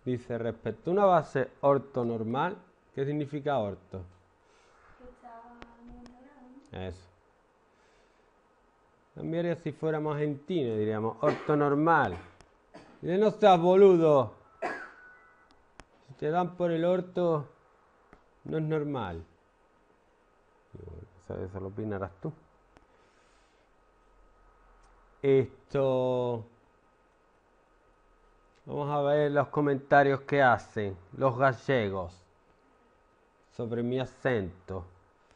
Dice, respecto a una base ortonormal, ¿qué significa orto? Que está a 90 grados. Eso. Cambiaría si fuéramos argentinos, diríamos ortonormal. Dice, no seas boludo. Si te dan por el orto, no es normal. Y bueno, eso lo opinarás tú. Esto... Vamos a ver los comentarios que hacen los gallegos sobre mi acento.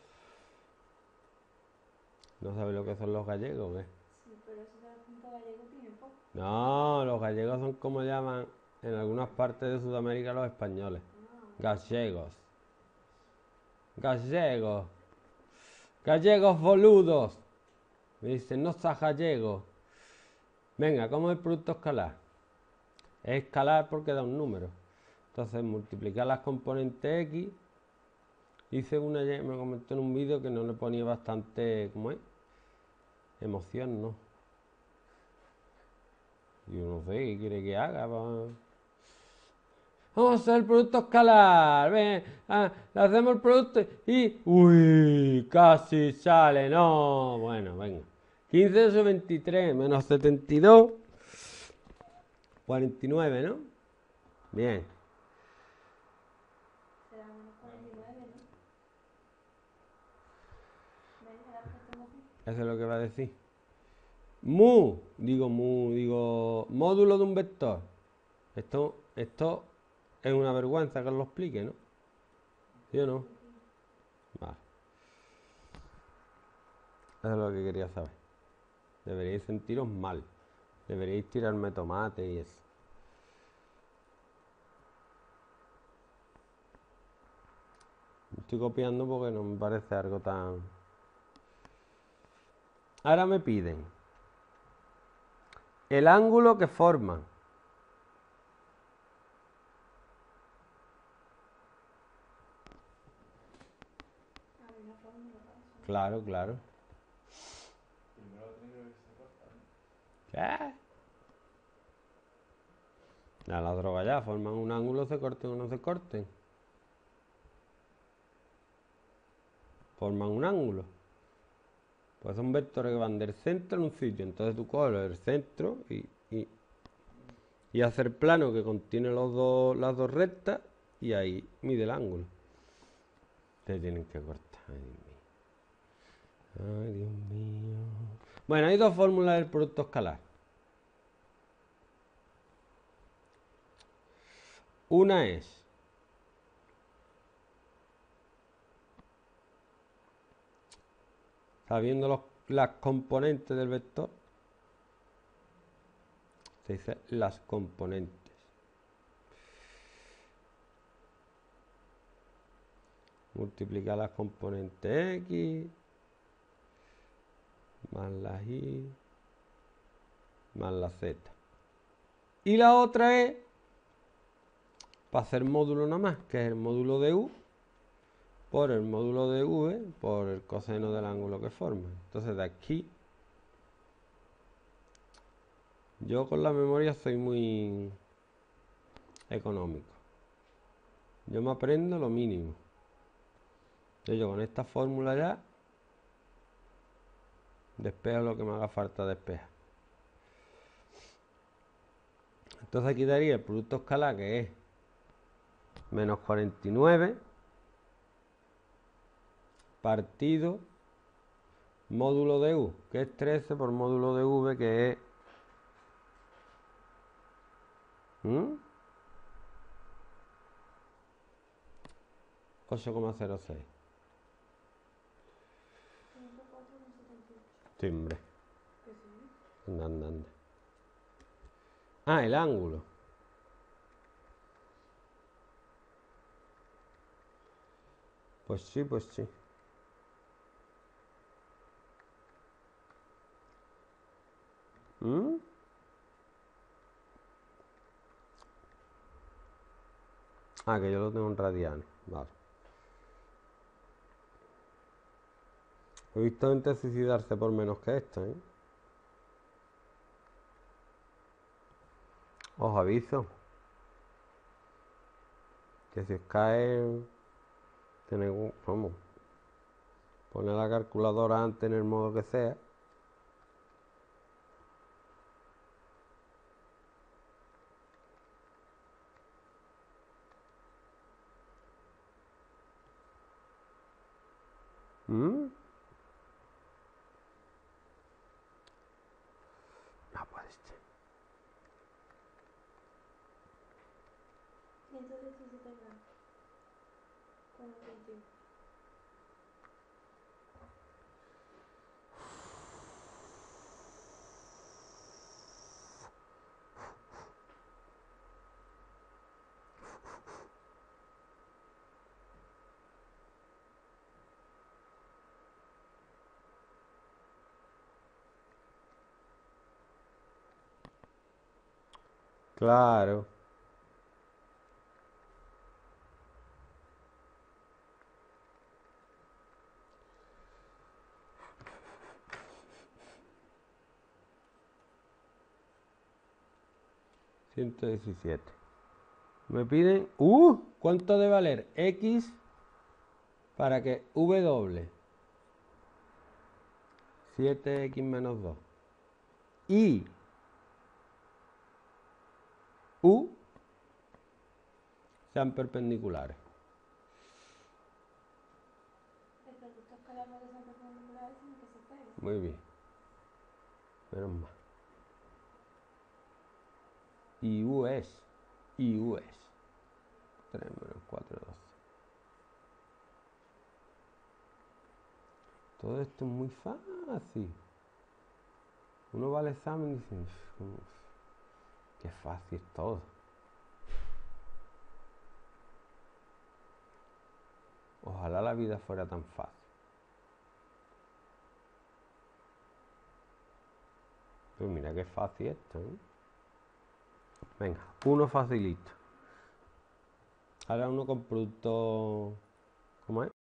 ¿No sabes lo que son los gallegos, qué? Sí, pero ese acento gallego tiene poco. No, los gallegos son como llaman en algunas partes de Sudamérica los españoles. Gallegos. Gallegos. Gallegos boludos. Me dicen, no seas gallego. Venga, ¿cómo es el producto escalar? Es escalar porque da un número. Entonces, multiplicar las componentes X. Hice una, me comentó en un vídeo que no le ponía bastante, ¿cómo es? Emoción, ¿no? Yo no sé qué quiere que haga. Vamos a hacer el producto escalar. Ven, le hacemos el producto y... ¡Uy! Casi sale, no. Bueno, venga. 15 sobre 23 menos 72. 49, ¿no? Bien. Será menos 49, ¿no? ¿Ves? Era que tengo aquí. Eso es lo que va a decir. Digo, módulo de un vector. Esto es una vergüenza que os lo explique, ¿no? ¿Sí o no? Vale. Eso es lo que quería saber. Deberíais sentiros mal. Deberíais tirarme tomate y eso. Estoy copiando porque no me parece algo tan... Ahora me piden el ángulo que forman. Hay una fórmula para eso. Claro. Primero tiene que verse corta, ¿no? ¿Qué? La droga ya, forman un ángulo, se corten o no se corten. Forman un ángulo. Pues son vectores que van del centro en un sitio. Entonces tú coges el centro y haces el plano que contiene las dos rectas y ahí mide el ángulo. Te tienen que cortar. Ay, Dios mío. Bueno, hay dos fórmulas del producto escalar. Una es sabiendo las componentes del vector, se dice las componentes. Multiplicar las componentes X más las Y más la Z. Y la otra es para hacer módulo nada más, que es el módulo de U por el módulo de V por el coseno del ángulo que forma. Entonces de aquí yo con la memoria soy muy económico. Yo me aprendo lo mínimo. Entonces yo con esta fórmula ya despejo lo que me haga falta despejar. Entonces aquí daría el producto escalar que es menos 49 partido módulo de U, que es 13 por módulo de V, que es 8,06. 104,78. Sí, hombre. Que sí. Anda. Ah, el ángulo. Pues sí. Ah, que yo lo tengo en radianes. Vale. He visto gente suicidarse por menos que esto, ¿eh? Os aviso. Que si os cae, tenéis, vamos, pone la calculadora antes en el modo que sea. No puede ser. 117 gramos. Con 21. Claro. $117. Me piden, ¿cuánto debe valer? X para que W. 7x menos 2. Y U sean perpendiculares. El producto escalar no que sean perpendiculares, sino que se peguen. Muy bien. Menos mal. Y U es 3 menos 4, 12. Todo esto es muy fácil. Uno va al examen y dice, qué fácil es todo. Ojalá la vida fuera tan fácil. Pero mira qué fácil esto, ¿eh? Venga, uno facilito. Ahora uno con producto... ¿Cómo es?